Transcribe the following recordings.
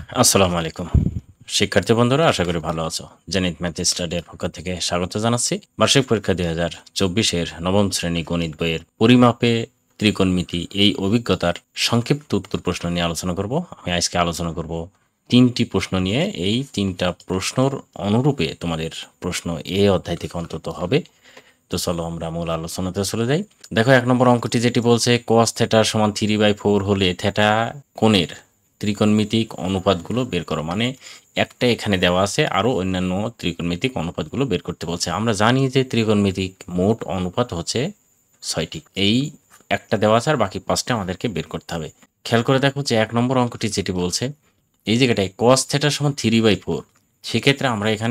আসসালামু আলাইকুম শিক্ষার্থী বন্ধুরা, আশা করি ভালো আছো। জেনিত ম্যাথ স্টাডির পক্ষ থেকে স্বাগত জানাচ্ছি। বার্ষিক পরীক্ষা 2024-এর নবম শ্রেণী গণিত বইয়ের পরিমাপে ত্রিকোণমিতি এই অভিজ্ঞতার সংক্ষিপ্ত উত্তর প্রশ্ন নিয়ে আলোচনা করব। আমি আজকে আলোচনা করব 3টি প্রশ্ন নিয়ে। এই 3টা প্রশ্নর অনুরূপে তোমাদের প্রশ্ন এই অধ্যায় থেকে অন্তত হবে। তো চলো আমরা মূল আলোচনাতে চলে যাই। দেখো 1 নম্বর অঙ্কটি যেটি বলছে cos θ সমান 3/4 হলে থিটা কোণের ত্রিকোণমিতিক অনুপাতগুলো বের করো। মানে একটা এখানে দেওয়া আছে, আরও অন্যান্য ত্রিকোণমিতিক অনুপাতগুলো বের করতে বলছে। আমরা জানি যে ত্রিকোণমিতিক মোট অনুপাত হচ্ছে 6টি। এই একটা দেওয়া আছে আর বাকি 5টা আমাদেরকে বের করতে হবে। খেয়াল করে দেখো যে 1 নম্বর অঙ্কটি যেটি বলছে এই জায়গাটায় cos θ সমান 3/4, সেক্ষেত্রে আমরা এখানে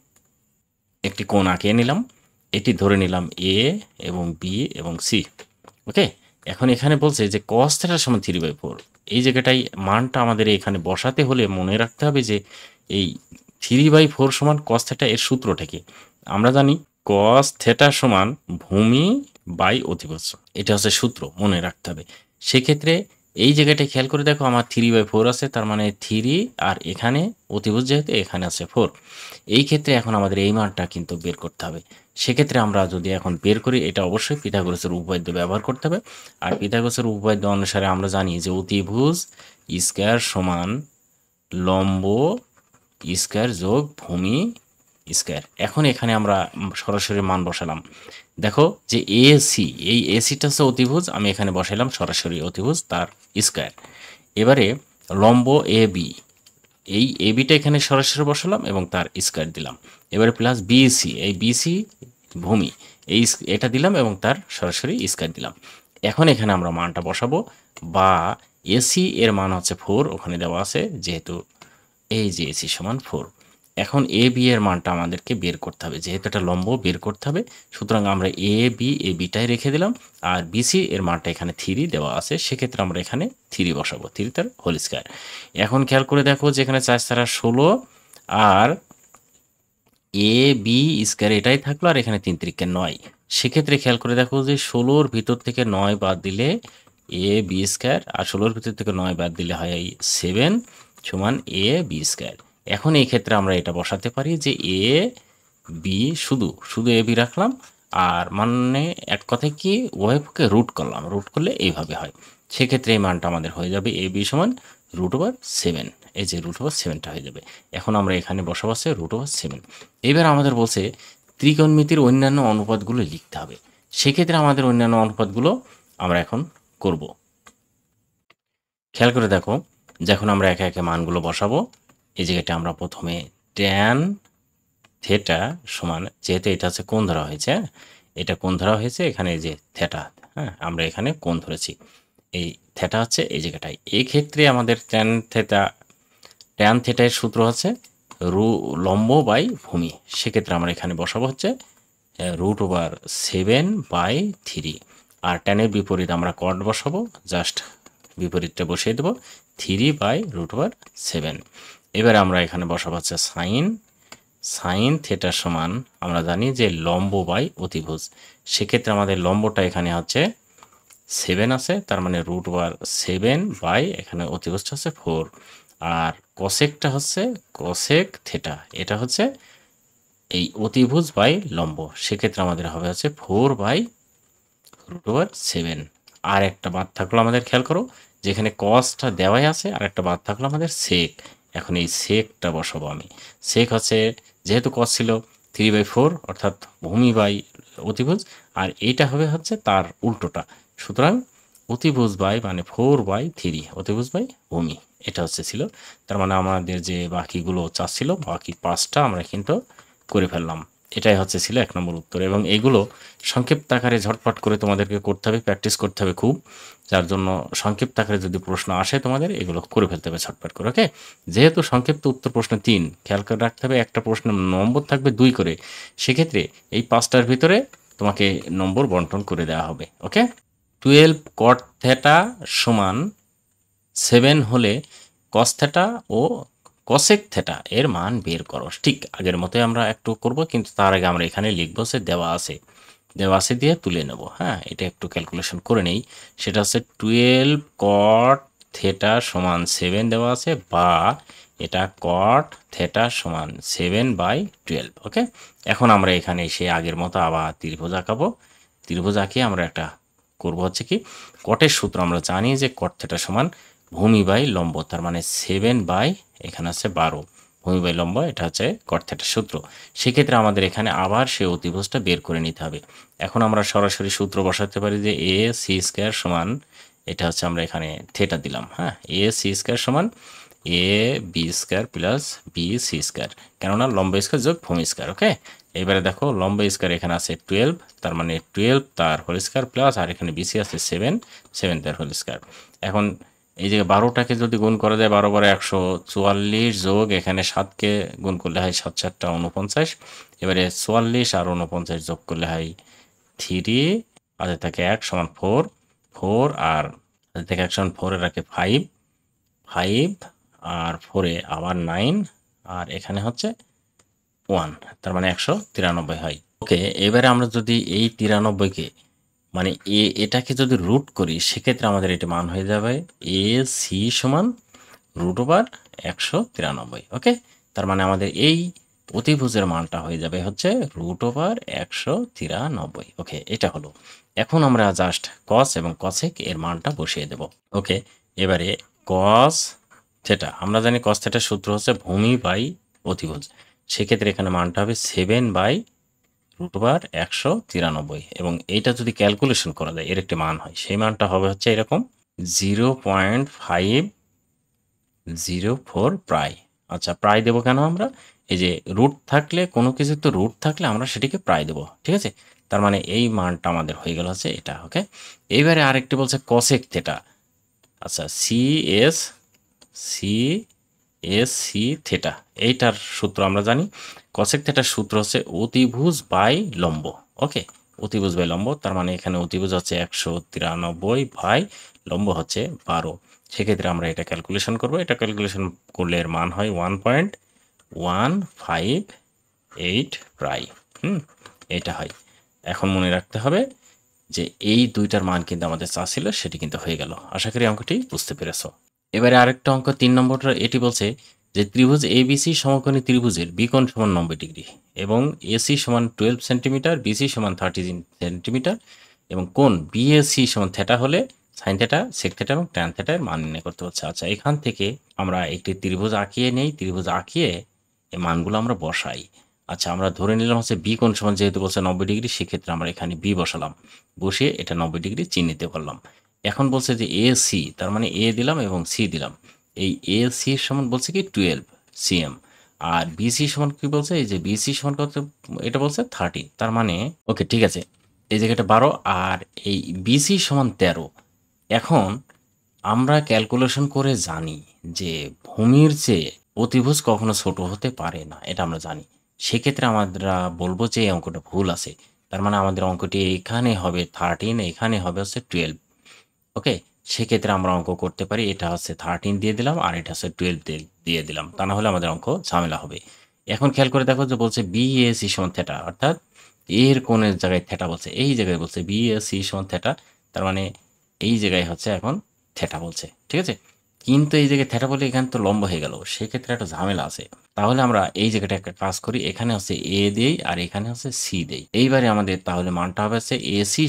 একটি কোণ আঁকিয়ে নিলাম। এটি ধরে নিলাম এ এবং বি এবং সি। ওকে, এখন এখানে বলছে যে cos θ সমান 3/4। এই জায়গাটায় মানটা আমাদের এখানে বসাতে হলে মনে রাখতে হবে যে এই 3/4 সমান cos θ এর সূত্রটা কি। আমরা জানি cos θ সমান ভূমি বাই অতিভুজ, এটা হচ্ছে সূত্র, মনে রাখতে হবে। সেক্ষেত্রে এই জায়গাটায় খেয়াল করে দেখো আমার 3/4 আছে, তার মানে 3 আর এখানে অতিভুজ যেহেতু এখানে আছে 4। এই ক্ষেত্রে এখন আমাদের এই মানটা কিন্তু বের করতে হবে। সেক্ষেত্রে আমরা যদি এখন বের করি, এটা অবশ্যই পিথাগোরাসের উপপাদ্য ব্যবহার করতে হবে। আর পিথাগোরাসের উপপাদ্য অনুসারে আমরা জানি যে অতিভুজ স্কয়ার সমান লম্ব স্কয়ার যোগ ভূমি স্কয়ার। এখন এখানে আমরা সরাসরি মান বসালাম। দেখো যে এসি, এই এসিটা হচ্ছে অতিভুজ, আমি এখানে বসাইলাম সরাসরি অতিভুজ তার স্কয়ার। এবারে লম্ব এ বি, এই এবিটা এখানে সরাসরি বসালাম এবং তার স্কয়ার দিলাম। এবারে প্লাস বিসি, এই বিসি ভূমি, এই এটা দিলাম এবং তার সরাসরি স্কয়ার দিলাম। এখন এখানে আমরা মানটা বসাবো, বা এসি এর মান হচ্ছে 4, ওখানে দেওয়া আছে যেহেতু এই যে এসি সমান 4। এখন এ বি এর মানটা আমাদেরকে বের করতে হবে, যেহেতু এটা লম্ব বের করতে হবে। সুতরাং আমরা এ বিটাই রেখে দিলাম, আর বিসি এর মানটা এখানে 3 দেওয়া আছে, সেক্ষেত্রে আমরা এখানে 3 বসাবো, 3 তার হোল স্কয়ার। এখন খেয়াল করে দেখো যে এখানে 4 ছাড়া 16, আর এ বি স্কয়ার এটাই থাকলো, আর এখানে 3 3 9। সেক্ষেত্রে খেয়াল করে দেখো যে 16-র ভিতর থেকে 9 বাদ দিলে এ বি স্কয়ার, আর 16-র ভিতর থেকে 9 বাদ দিলে হয় 7 সমান এ বি স্কয়ার। এখন এই ক্ষেত্রে আমরা এটা বসাতে পারি যে এ বি, শুধু এ বি রাখলাম, আর মানে এক কথায় কি উভয়পক্ষে রুট করলাম, রুট করলে এইভাবে হয়। সেক্ষেত্রে এই মানটা আমাদের হয়ে যাবে এ বি সমান √7। এই যে √7টা হয়ে যাবে। এখন আমরা এখানে বসাবো আছে √7। এবার আমাদের বলছে ত্রিকোণমিতির অন্যান্য অনুপাতগুলো লিখতে হবে। সেক্ষেত্রে আমাদের অন্যান্য অনুপাতগুলো আমরা এখন করব। খেয়াল করে দেখো, যখন আমরা একে একে মানগুলো বসাবো, এই জায়গাটা আমরা প্রথমে ট্যান থেটা সমান, যেহেতু এটা হচ্ছে কোণ ধরা হয়েছে, এটা কোণ ধরা হয়েছে এখানে, এই যে থেটা, হ্যাঁ আমরা এখানে কোণ ধরেছি, এই থেটা হচ্ছে এই জায়গাটায়। এই ক্ষেত্রে আমাদের ট্যান থেটার সূত্র হচ্ছে লম্ব বাই ভূমি। সেক্ষেত্রে আমরা এখানে বসাবো হচ্ছে √7/3। আর ট্যানের বিপরীত আমরা কট বসাবো, জাস্ট বিপরীতটা বসিয়ে দেবো 3/√7। এবারে আমরা এখানে বসাবো হচ্ছে সাইন থেটা সমান, আমরা জানি যে লম্ব বাই অতিভুজ। সেক্ষেত্রে আমাদের লম্বটা এখানে হচ্ছে 7 আছে, তার মানে √7 বাই এখানে অতিভুজটা হচ্ছে 4। আর কসেকটা হচ্ছে কসেক থেটা, এটা হচ্ছে এই অতিভুজ বাই লম্ব। সেক্ষেত্রে আমাদের হবে হচ্ছে 4/√7। আর একটা বাদ থাকলো আমাদের, খেয়াল করো যেখানে কসটা দেওয়াই আছে, আর একটা বাদ থাকলো আমাদের সেক। এখন এই সেকটা বসাবো আমি। সেক হচ্ছে, যেহেতু কস ছিল 3/4 অর্থাৎ ভূমি বাই অতিভুজ, আর এইটা হবে হচ্ছে তার উল্টোটা। সুতরাং অতিভুজ বাই মানে 4/3, অতিভুজ বাই ভূমি, এটা হচ্ছে ছিল। তার মানে আমাদের যে বাকিগুলো চাচ্ছিল, বাকি 5টা আমরা কিন্তু করে ফেললাম। এটাই হচ্ছে ছিল 1 নম্বর উত্তর। এবং এইগুলো সংক্ষিপ্ত আকারে ঝটপট করে তোমাদেরকে করতে হবে, প্র্যাকটিস করতে হবে খুব, যার জন্য সংক্ষিপ্ত আকারে যদি প্রশ্ন আসে তোমাদের এগুলো করে ফেলতে হবে ঝটপট করে। ওকে, যেহেতু সংক্ষিপ্ত উত্তর প্রশ্ন 3, খেয়াল করে রাখতে হবে একটা প্রশ্নের নম্বর থাকবে 2 করে, সেক্ষেত্রে এই 5টার ভিতরে তোমাকে নম্বর বন্টন করে দেওয়া হবে। ওকে, 12 cot থিটা সমান 7 হলে cos থিটা ও cosec থিটা এর মান বের করো। ঠিক আগের মতোই আমরা একটু করব, কিন্তু তার আগে আমরা এখানে লিখবো যে দেওয়া আছে দিয়ে তুলে নেব। হ্যাঁ, এটা একটু ক্যালকুলেশন করে নেই। সেটা হচ্ছে 12 cot থেটা সমান 7 দেওয়া আছে, বা এটা কট থেটা সমান 7/12। ওকে, এখন আমরা এখানে এসে আগের মতো আবার ত্রিভুজ আঁকাবো। ত্রিভুজ আঁকিয়ে আমরা একটা করবো হচ্ছে কি, কটের সূত্র আমরা জানি যে কট থেটা সমান ভূমি বাই লম্ব, তার মানে 7 এখানে আছে 12, ভূমি বাই লম্ব, এটা হচ্ছে কট থেটার সূত্র। সেক্ষেত্রে আমাদের এখানে আবার সেই অতিভুজটা বের করে নিতে হবে। এখন আমরা সরাসরি সূত্র বসাতে পারি যে এ সি স্কোয়ার সমান, এটা হচ্ছে আমরা এখানে থেটা দিলাম, হ্যাঁ, এ সি স্কোয়ার সমান A B square plus B C square, কেননা লম্ব স্কোয়ার যোগ ভূমি স্কোয়ার। ওকে, এবারে দেখো লম্ব স্কোয়ার এখানে আছে 12, তার মানে 12 তার হোল স্কোয়ার প্লাস, আর এখানে বিসি আছে 7 তার হোল স্কোয়ার। এখন এই যে 12টাকে যদি গুণ করা যায়, 12 × 144 যোগ এখানে 7কে গুণ করলে হয় 7 × 4 = 49। এবারে 44 আর 49 যোগ করলে হয় 3, হাতে থাকে 1 সমান 4, 4 আর হাতে থাকে 1 সমান 4 এর রাখে 5, 5 আর 4-এ আবার 9, আর এখানে হচ্ছে 1, তার মানে 193 হয়। ওকে, এবারে আমরা যদি এই 93কে মানে এটাকে যদি রুট করি, সেক্ষেত্রে আমাদের এটা মান হয়ে যাবে এ সি সমান √193। ওকে, তার মানে আমাদের এই অতিভুজের মানটা হয়ে যাবে হচ্ছে √193। ওকে, এটা হলো। এখন আমরা জাস্ট কস এবং কসেক এর মানটা বসিয়ে দেব। ওকে, এবারে কস থেটা, আমরা জানি কস থেটার সূত্র হচ্ছে ভূমি বাই অতিভুজ। সেক্ষেত্রে এখানে মানটা হবে 7/√193, এবং এইটা যদি ক্যালকুলেশন করা যায় এর একটি মান হয়, সেই মানটা হবে হচ্ছে এরকম 0.504 প্রায়। আচ্ছা, প্রায় দেবো কেন আমরা? এই যে রুট থাকলে, কোনো কিছু তো রুট থাকলে আমরা সেটিকে প্রায় দেবো, ঠিক আছে? তার মানে এই মানটা আমাদের হয়ে গেল হচ্ছে এটা। ওকে, এইবারে আরেকটি বলছে কসেক থেটা। আচ্ছা, সি থেটা, এইটার সূত্র আমরা জানি। কসেক থেটার সূত্র হচ্ছে অতিভুজ বাই লম্ব। ওকে, অতিভুজ বাই লম্ব, তার মানে এখানে অতিভুজ হচ্ছে 193 বাই লম্ব হচ্ছে 12। সেক্ষেত্রে আমরা এটা ক্যালকুলেশন করব। এটা ক্যালকুলেশন করলে এর মান হয় 1.158 প্রায়। এটা হয়। এখন মনে রাখতে হবে যে এই দুইটার মান কিন্তু আমাদের চা ছিল, সেটি কিন্তু হয়ে গেল। আশা করি অঙ্কটি বুঝতে পেরেছ। এবারে আরেকটা অঙ্ক 3 নম্বরটা, এটি বলছে যে ত্রিভুজ এবিসি সমকোণী ত্রিভুজের বিকোণ সমান 90 ডিগ্রি এবং এসি সমান 12 সেন্টিমিটার, বিসি সমান 30 সেন্টিমিটার, এবং কোণ বিএসি সমান থেটা হলে সাইন থেটা, সেক থেটা এবং ট্যান থেটা এর মান নির্ণয় করতে হচ্ছে। আচ্ছা, এখান থেকে আমরা একটি ত্রিভুজ আঁকিয়ে নেই, ত্রিভুজ আঁকিয়ে এই মানগুলো আমরা বসাই। আচ্ছা, আমরা ধরে নিলাম হচ্ছে বি কোণ সমান, যেহেতু বলছে 90 ডিগ্রি, সেক্ষেত্রে আমরা এখানে বি বসালাম, বসিয়ে এটা 90 ডিগ্রি চিহ্নিত করলাম। এখন বলছে যে এ সি, তার মানে এ দিলাম এবং সি দিলাম। এই এ সি সমান বলছে কি 12 সিএম, আর বিসি সমান কি বলছে, এই যে বিসি সমান কত, এটা বলছে 30, তার মানে ওকে ঠিক আছে, এই জায়গাটা 12 আর এই বিসি সমান 13। এখন আমরা ক্যালকুলেশন করে জানি যে ভূমির চেয়ে অতিভুজ কখনো ছোট হতে পারে না, এটা আমরা জানি। সেক্ষেত্রে আমরা বলবো যে এই অঙ্কটা ভুল আছে। তার মানে আমাদের অঙ্কটি এখানে হবে 13, এখানে হবে হচ্ছে 12। ওকে, সেক্ষেত্রে আমরা অঙ্ক করতে পারি, এটা হচ্ছে 13 দিয়ে দিলাম আর এটা হচ্ছে 12 দিয়ে দিলাম, তা না হলে আমাদের অঙ্ক ঝামেলা হবে। এখন খেয়াল করে দেখো যে বলছে বিএসি সমান থেটা, অর্থাৎ এর কোণের জায়গায় থেটা বলছে, এই জায়গায় বলছে বিএসি সমান থেটা, তার মানে এই জায়গায় হচ্ছে এখন থেটা বলছে, ঠিক আছে? কিন্তু এই জায়গায় থেটা বলে এখানে তো লম্ব হয়ে গেল, সেক্ষেত্রে একটা ঝামেলা আছে। তাহলে আমরা এই জায়গাটা একটা কাজ করি, এখানে হচ্ছে এ দেই আর এখানে হচ্ছে সি দেই। এইবারে আমাদের তাহলে মানটা হবে হচ্ছে এসি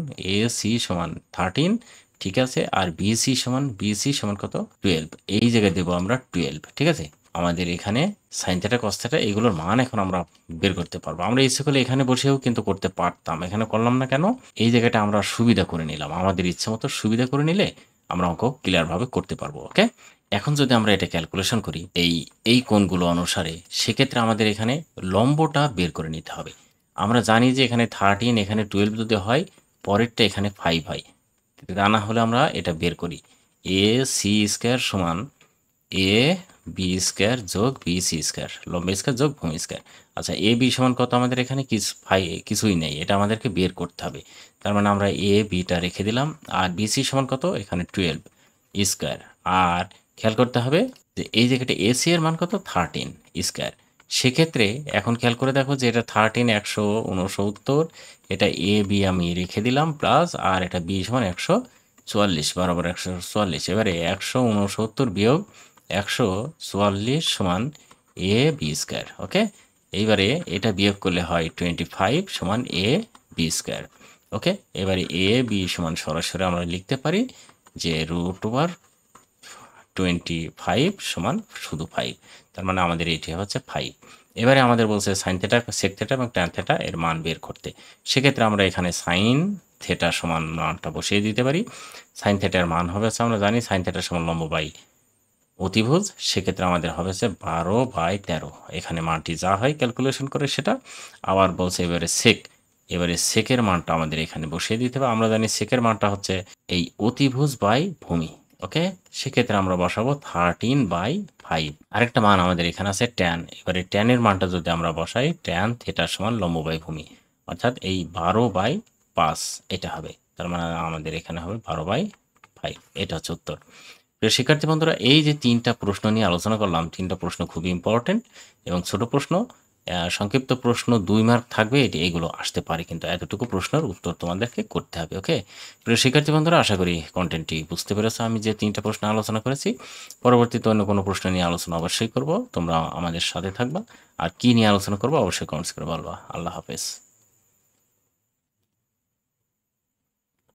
সমান 13, ঠিক আছে, আর বিসি সমান কত 12, এই জায়গায় দেবো আমরা 12, ঠিক আছে? আমাদের এখানে সাইন থেটা কস থেটা এগুলোর মান এখন আমরা বের করতে পারবো। আমরা ইচ্ছে করলে এখানে বসেও কিন্তু করতে পারতাম, এখানে করলাম না কেন? এই জায়গাটা আমরা সুবিধা করে নিলাম, আমাদের ইচ্ছে মতো সুবিধা করে নিলে আমরা অঙ্ক ক্লিয়ারভাবে করতে পারবো। ওকে, এখন যদি আমরা এটা ক্যালকুলেশন করি এই কোণগুলো অনুসারে, সেক্ষেত্রে আমাদের এখানে লম্বটা বের করে নিতে হবে। আমরা জানি যে এখানে 13, এখানে 12 যদি হয়, পরেরটা এখানে 5 হয়, তা না হলে আমরা এটা বের করি। এ সি স্কোয়ার সমান এ বি স্কোয়ার যোগ বি সি স্কোয়ার, লম্ব স্কোয়ার যোগ ভূমি স্কোয়ার। আচ্ছা, এ বি সমান কত, আমাদের এখানে কিছুই নেই, এটা আমাদেরকে বের করতে হবে। তার মানে আমরা এ বিটা রেখে দিলাম, আর বি সি সমান কত, এখানে 12 স্কোয়ার। আর খেয়াল করতে হবে যে এই জায়গাটা এসি এর মান কত, 13 স্কোয়ার। সেক্ষেত্রে এখন খেয়াল করে দেখো যে এটা 13 169, এটা এ বি আমি রেখে দিলাম প্লাস, আর এটা বি সমান 44 বরাবর 144। এবারে 169 বিয়োগ 144 সমান এ বি স্কোয়ার। ওকে, এইবারে এটা বিয়োগ করলে হয় 25 সমান এ বি স্কোয়ার। ওকে, এবারে এ বি সমান সরাসরি আমরা লিখতে পারি যে √25 সমান শুধু 5, তার মানে আমাদের এটি হচ্ছে 5। এবারে আমাদের বলছে সাইন থেটা, সেক থেটা এবং ট্যান থেটা এর মান বের করতে। সেক্ষেত্রে আমরা এখানে সাইন থেটা সমান মানটা বসিয়ে দিতে পারি। সাইন থেটার মান হবে হচ্ছে, আমরা জানি সাইন থেটা সমান লম্ব বাই অতিভুজ। সেক্ষেত্রে আমাদের হবে হচ্ছে 12/13। এখানে মানটি যা হয় ক্যালকুলেশন করে সেটা। আবার বলছে এবারে সেক, এবারে সেকের মানটা আমাদের এখানে বসিয়ে দিতে হবে। আমরা জানি সেকের মানটা হচ্ছে এই অতিভুজ বাই ভূমি। ওকে, সেক্ষেত্রে আমরা বসাবো 13/5। আরেকটা মান আমাদের এখানে আছে ট্যান। এবারে ট্যানের মানটা যদি আমরা বসাই, ট্যান থেটা সমান লম্ব বাই ভূমি, অর্থাৎ এই 12/5 এটা হবে। তার মানে আমাদের এখানে হবে 12/5। এটা হচ্ছে উত্তর। প্রিয় শিক্ষার্থী বন্ধুরা, এই যে 3টা প্রশ্ন নিয়ে আলোচনা করলাম, 3টা প্রশ্ন খুবই ইম্পর্টেন্ট এবং ছোট প্রশ্ন। সংক্ষিপ্ত প্রশ্ন 2 মার্ক থাকবে, এগুলো আসতে পারে, কিন্তু এতটুকু প্রশ্নের উত্তর তোমাদেরকে করতে হবে। ওকে, প্রিয় শিক্ষার্থী বন্ধুরা, আশা করি কন্টেন্টটি বুঝতে পেরেছো। আমি যে 3টা প্রশ্ন আলোচনা করেছি, পরবর্তীতে অন্য কোনো প্রশ্ন নিয়ে আলোচনা অবশ্যই করব। তোমরা আমাদের সাথে থাকবা। আর কি নিয়ে আলোচনা করবো অবশ্যই কমেন্টস করে বলবা। আল্লাহ হাফেজ।